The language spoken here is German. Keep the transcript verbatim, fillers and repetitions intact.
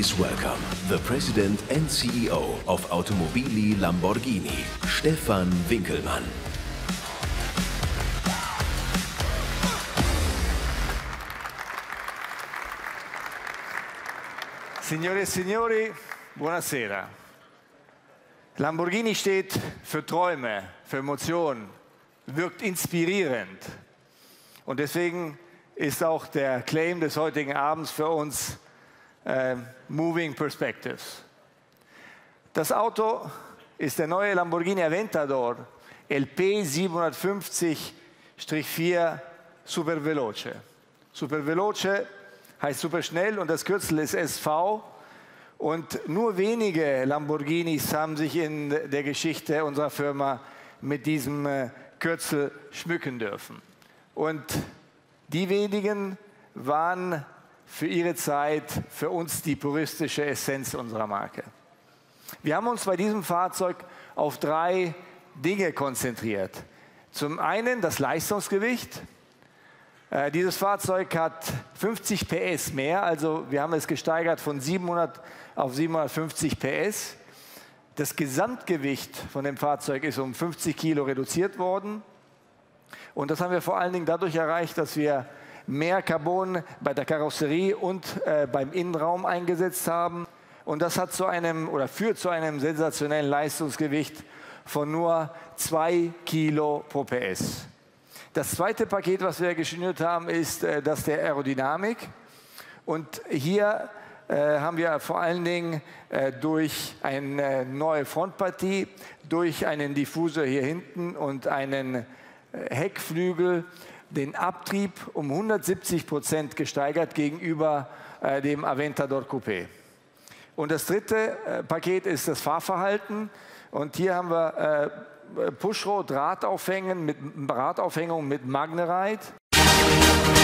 Please welcome the President and C E O of Automobili Lamborghini, Stefan Winkelmann. Signore e Signori, buonasera. Lamborghini steht für Träume, für Emotionen, wirkt inspirierend. Und deswegen ist auch der Claim des heutigen Abends für uns äh, Moving Perspectives. Das Auto ist der neue Lamborghini Aventador L P siebenhundertfünfzig vier Super Veloce. Super Veloce heißt super schnell und das Kürzel ist S V. Und nur wenige Lamborghinis haben sich in der Geschichte unserer Firma mit diesem äh, Kürzel schmücken dürfen. Und die wenigen waren für ihre Zeit für uns die puristische Essenz unserer Marke. Wir haben uns bei diesem Fahrzeug auf drei Dinge konzentriert. Zum einen das Leistungsgewicht. Äh, dieses Fahrzeug hat fünfzig P S mehr, also wir haben es gesteigert von siebenhundert auf siebenhundertfünfzig P S. Das Gesamtgewicht von dem Fahrzeug ist um fünfzig Kilo reduziert worden. Und das haben wir vor allen Dingen dadurch erreicht, dass wir mehr Carbon bei der Karosserie und äh, beim Innenraum eingesetzt haben. Und das hat zu einem oder führt zu einem sensationellen Leistungsgewicht von nur zwei Kilo pro P S. Das zweite Paket, was wir geschnürt haben, ist äh, das der Aerodynamik. Und hier äh, haben wir vor allen Dingen äh, durch eine neue Frontpartie, durch einen Diffusor hier hinten und einen äh, Heckflügel den Abtrieb um hundertsiebzig Prozent gesteigert gegenüber äh, dem Aventador Coupé. Und das dritte äh, Paket ist das Fahrverhalten. Und hier haben wir äh, Pushrod Radaufhängen mit Radaufhängung mit Magnerite.